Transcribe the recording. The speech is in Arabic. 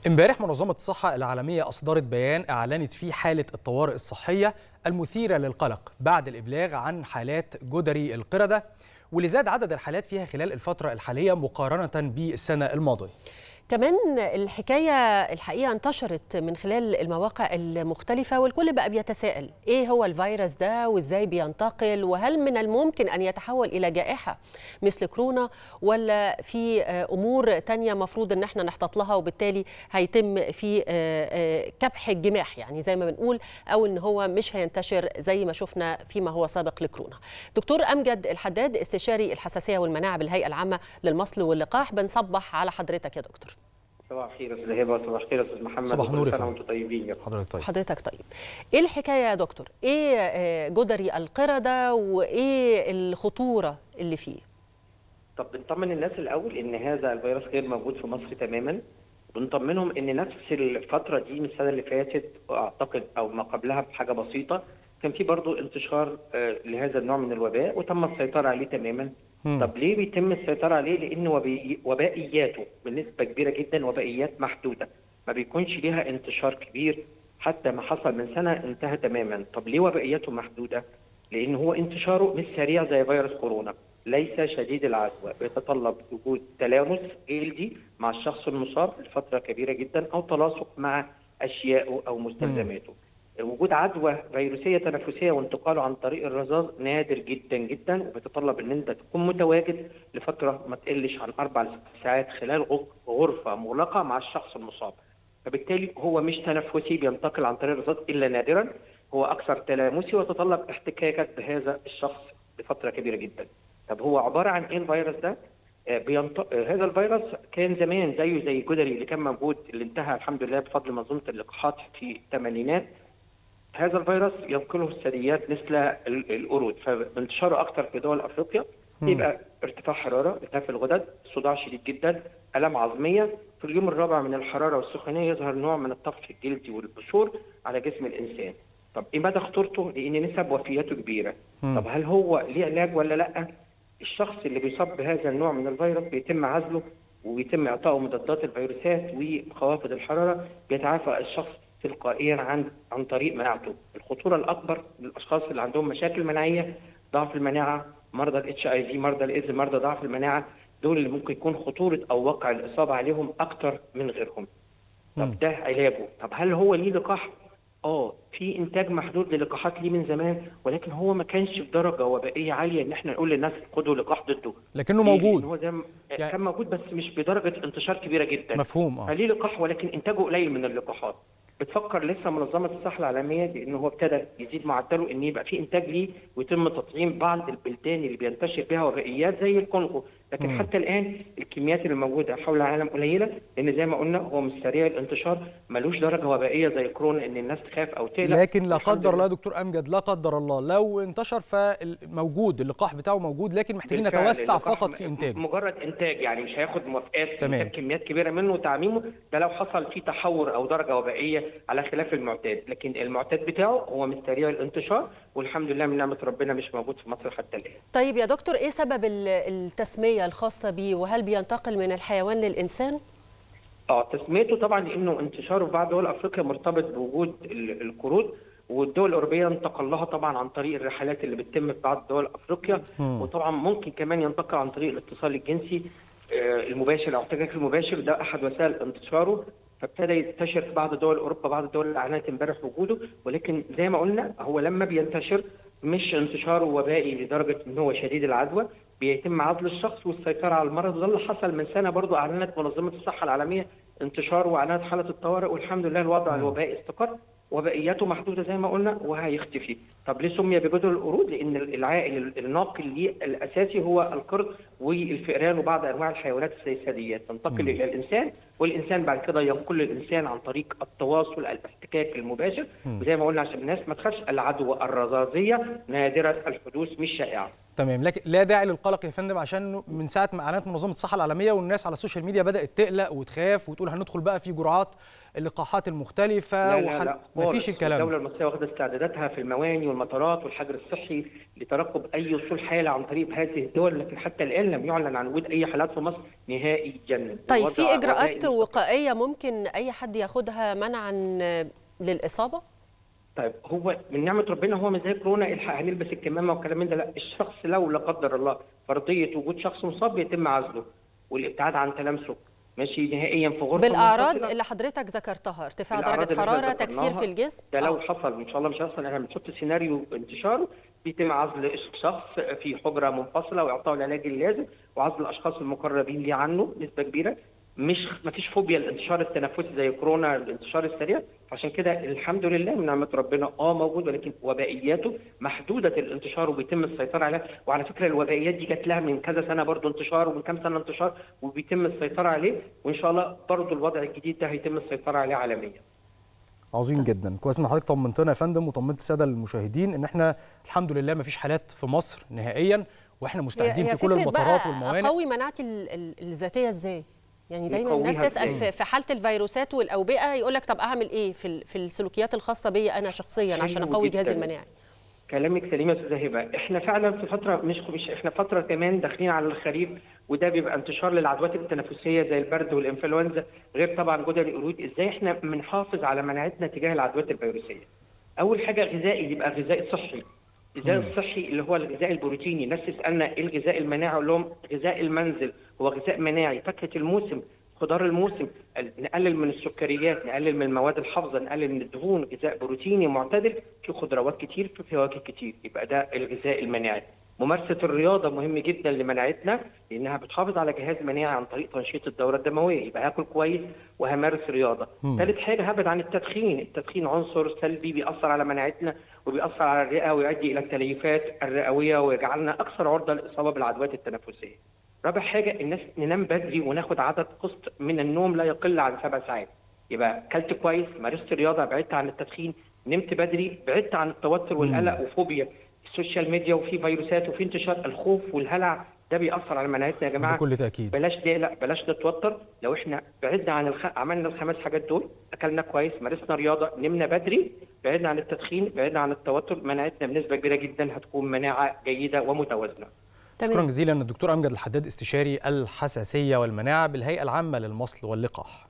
امبارح منظمة الصحة العالمية أصدرت بيان أعلنت فيه حالة الطوارئ الصحية المثيرة للقلق بعد الإبلاغ عن حالات جدري القردة، واللي زاد عدد الحالات فيها خلال الفترة الحالية مقارنة بالسنة الماضية. كمان الحكاية الحقيقة انتشرت من خلال المواقع المختلفة، والكل بقى بيتساءل ايه هو الفيروس ده وازاي بينتقل، وهل من الممكن ان يتحول الى جائحة مثل كورونا، ولا في امور تانية مفروض ان احنا نحتاط لها وبالتالي هيتم في كبح الجماح يعني زي ما بنقول، او ان هو مش هينتشر زي ما شفنا فيما هو سابق لكورونا. دكتور أمجد الحداد استشاري الحساسية والمناعة بالهيئة العامة للمصل واللقاح، بنصبح على حضرتك يا دكتور. صباح الخير يا استاذ هبه، صباح الخير يا استاذ محمد. صباح النور يا فندم. وانتم طيبين. حضرتك طيب. ايه الحكايه يا دكتور؟ ايه جدري القردة وايه الخطوره اللي فيه؟ طب بنطمن الناس الاول ان هذا الفيروس غير موجود في مصر تماما. بنطمنهم ان نفس الفتره دي من السنه اللي فاتت اعتقد او ما قبلها بحاجه بسيطه كان في برضه انتشار لهذا النوع من الوباء وتم السيطره عليه تماما. طب ليه بيتم السيطره عليه؟ لان وبائياته بنسبه كبيره جدا وبائيات محدوده، ما بيكونش ليها انتشار كبير، حتى ما حصل من سنه انتهى تماما. طب ليه وبائياته محدوده؟ لان هو انتشاره مش سريع زي فيروس كورونا، ليس شديد العدوى، بيتطلب وجود تلامس جلدي مع الشخص المصاب لفتره كبيره جدا او تلاصق مع اشيائه او مستلزماته. وجود عدوى فيروسيه تنفسيه وانتقاله عن طريق الرذاذ نادر جدا جدا، وبيتطلب ان انت تكون متواجد لفتره ما تقلش عن 4 ل 6 ساعات خلال غرفه مغلقه مع الشخص المصاب. فبالتالي هو مش تنفسي بينتقل عن طريق الرذاذ الا نادرا، هو اكثر تلامسي وتتطلب احتكاكك بهذا الشخص لفتره كبيره جدا. طب هو عباره عن ايه الفيروس ده؟ هذا الفيروس كان زمان زيه زي الجدري اللي كان موجود، اللي انتهى الحمد لله بفضل منظومه اللقاحات في الثمانينات. هذا الفيروس ينقله الثدييات مثل القرود، فانتشاره اكثر في دول افريقيا يبقى ارتفاع حراره، التهاب في الغدد، صداع شديد جدا، الام عظميه. في اليوم الرابع من الحراره والسخونيه يظهر نوع من الطفح الجلدي والبثور على جسم الانسان. طب ايه مدى خطورته؟ لان نسب وفياته كبيره. طب هل هو ليه علاج ولا لا؟ الشخص اللي بيصاب بهذا النوع من الفيروس بيتم عزله وبيتم اعطائه مضادات الفيروسات وخوافض الحراره، بيتعافى الشخص تلقائيا عن طريق مناعته. الخطوره الاكبر للاشخاص اللي عندهم مشاكل مناعيه، ضعف المناعه، مرضى الاتش اي في، مرضى الايدز، مرضى ضعف المناعه، دول اللي ممكن يكون خطوره او وقع الاصابه عليهم اكثر من غيرهم. طب ده علاجه. طب هل هو ليه لقاح؟ في انتاج محدود للقاحات ليه من زمان، ولكن هو ما كانش بدرجه وبائيه عاليه ان احنا نقول للناس خدوا لقاح ضده. لكنه موجود. هو ده كان موجود بس مش بدرجه انتشار كبيره جدا. مفهوم. فليه لقاح ولكن انتاجه قليل من اللقاحات. بتفكر لسه منظمه الصحه العالميه بان هو ابتدى يزيد معدله ان يبقى في انتاج ليه ويتم تطعيم بعض البلدان اللي بينتشر بها وبائيات زي الكونغو، لكن حتى الان الكميات اللي موجوده حول العالم قليله، لان زي ما قلنا هو مش سريع الانتشار، ملوش درجه وبائيه زي كورونا ان الناس تخاف او تقلق. لكن لا قدر الله يا دكتور امجد، لا قدر الله لو انتشر فموجود اللقاح بتاعه موجود، لكن محتاجين نتوسع فقط في انتاجه. مجرد انتاج يعني مش هياخد موافقات تمام. كميات كبيره منه وتعميمه، ده لو حصل فيه تحور او درجه وبائيه على خلاف المعتاد، لكن المعتاد بتاعه هو مش سريع الانتشار، والحمد لله من نعمه ربنا مش موجود في مصر حتى الان. طيب يا دكتور، ايه سبب التسميه الخاصه بيه، وهل بينتقل من الحيوان للانسان؟ تسميته طبعا لانه انتشاره في بعض دول افريقيا مرتبط بوجود القرود، والدول الاوروبيه انتقل لها طبعا عن طريق الرحلات اللي بتتم في بعض دول افريقيا، وطبعا ممكن كمان ينتقل عن طريق الاتصال الجنسي المباشر او الاحتكاك المباشر، ده احد وسائل انتشاره. فابتدى ينتشر في بعض دول اوروبا، بعض الدول اللي اعلنت امبارح وجوده، ولكن زي ما قلنا هو لما بينتشر مش انتشاره وبائي لدرجه ان هو شديد العدوى، بيتم عزل الشخص والسيطره على المرض. وده اللي حصل من سنه برضو، اعلنت منظمه الصحه العالميه انتشاره واعلنت حاله الطوارئ، والحمد لله الوضع الوبائي استقر، وبائياته محدوده زي ما قلنا وهيختفي. طب ليه سمي بجدر القرود؟ لان العائل الناقل ليه الاساسي هو القرد والفئران وبعض انواع الحيوانات زي الثدييات، تنتقل الى الانسان، والانسان بعد كده ينقل للانسان عن طريق التواصل الاحتكاك المباشر. وزي ما قلنا عشان الناس ما تخافش، العدوى الرذاذيه نادره الحدوث مش شائعه. تمام، لكن لا داعي للقلق يا فندم، عشان من ساعه ما اعلنت منظمه الصحه العالميه والناس على السوشيال ميديا بدات تقلق وتخاف وتقول هندخل بقى في جرعات اللقاحات المختلفه مفيش الكلام ده. الدوله المصريه واخده استعداداتها في المواني والمطارات والحجر الصحي لترقب اي وصول حاله عن طريق هذه الدول، لكن حتى الان لم يعلن عن وجود اي حالات في مصر نهائيا. طيب في اجراءات وقائيه ممكن اي حد ياخدها منعا للاصابه؟ طيب هو من نعمه ربنا، هو مش زي كورونا الحق هنلبس الكمامه والكلام من ده، لا. الشخص لو لا قدر الله فرضيه وجود شخص مصاب بيتم عزله والابتعاد عن تلامسه ماشي نهائيا في غرفه بالاعراض اللي حضرتك ذكرتها، ارتفاع درجه حراره، تكسير في الجسم. ده لو حصل ان شاء الله مش هيحصل، احنا بنحط سيناريو انتشاره، بيتم عزل الشخص في حجره منفصله واعطائه العلاج اللازم وعزل الاشخاص المقربين ليه عنه نسبه كبيره. ما فيش فوبيا الانتشار التنفسي زي كورونا الانتشار السريع، عشان كده الحمد لله من نعمه ربنا موجود، ولكن وبائياته محدوده الانتشار وبيتم السيطره عليها. وعلى فكره الوبائيات دي جات لها من كذا سنه برضه انتشار، ومن كام سنه انتشار، وبيتم السيطره عليه، وان شاء الله برضه الوضع الجديد ده هيتم السيطره عليه عالميا. عظيم جدا، كويس ان حضرتك طمنتنا يا فندم وطمنت الساده المشاهدين ان احنا الحمد لله ما فيش حالات في مصر نهائيا، واحنا مستعدين في كل المطارات والموانئ. اقوي مناعتي الذاتيه ازاي؟ يعني دايما الناس تسال في حاله الفيروسات والاوبئه، يقول لك طب اعمل ايه في السلوكيات الخاصه بيا انا شخصيا عشان اقوي جهازي المناعي؟ كلامك سليم يا استاذه هبه. احنا فعلا في فتره مش احنا فتره كمان داخلين على الخريف، وده بيبقى انتشار للعدوات التنفسيه زي البرد والانفلونزا، غير طبعا جدري القرود. ازاي احنا بنحافظ على مناعتنا تجاه العدوات الفيروسيه؟ اول حاجه غذائي، يبقى غذاء صحي. الغذاء الصحي اللي هو الغذاء البروتيني. الناس تسالنا ايه الغذاء المناعي؟ اقول لهم غذاء المنزل هو غذاء مناعي، فاكهه الموسم، خضار الموسم، نقلل من السكريات، نقلل من المواد الحافظه، نقلل من الدهون، غذاء بروتيني معتدل، في خضروات كتير، في فواكه كتير، يبقى ده الغذاء المناعي. ممارسه الرياضه مهم جدا لمناعتنا، لانها بتحافظ على جهاز مناعي عن طريق تنشيط الدوره الدمويه، يبقى هاكل كويس وهمارس رياضه. ثالث حاجه هبعد عن التدخين. التدخين عنصر سلبي بيأثر على مناعتنا وبيأثر على الرئه ويؤدي الى التليفات الرئويه ويجعلنا اكثر عرضه للاصابه بالعدوات التنفسيه. رابع حاجه الناس ننام بدري وناخد عدد قسط من النوم لا يقل عن 7 ساعات. يبقى اكلت كويس، مارست رياضه، بعدت عن التدخين، نمت بدري، بعدت عن التوتر والقلق وفوبيا السوشيال ميديا وفي فيروسات وفي انتشار الخوف والهلع، ده بيأثر على مناعتنا يا جماعه. بكل تأكيد بلاش نقلق، بلاش نتوتر. لو احنا بعدنا عن عملنا ال5 حاجات دول، اكلنا كويس، مارسنا رياضه، نمنا بدري، بعدنا عن التدخين، بعدنا عن التوتر، مناعتنا بنسبه كبيره جدا هتكون مناعه جيده ومتوازنه. شكرا جزيلا الدكتور امجد الحداد، استشاري الحساسيه والمناعه بالهيئه العامه للمصل واللقاح.